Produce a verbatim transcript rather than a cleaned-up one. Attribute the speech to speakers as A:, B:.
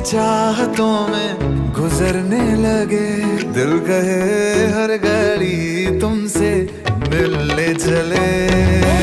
A: चाहतों में गुजरने लगे, दिल कहे हर घड़ी तुमसे मिलने चले।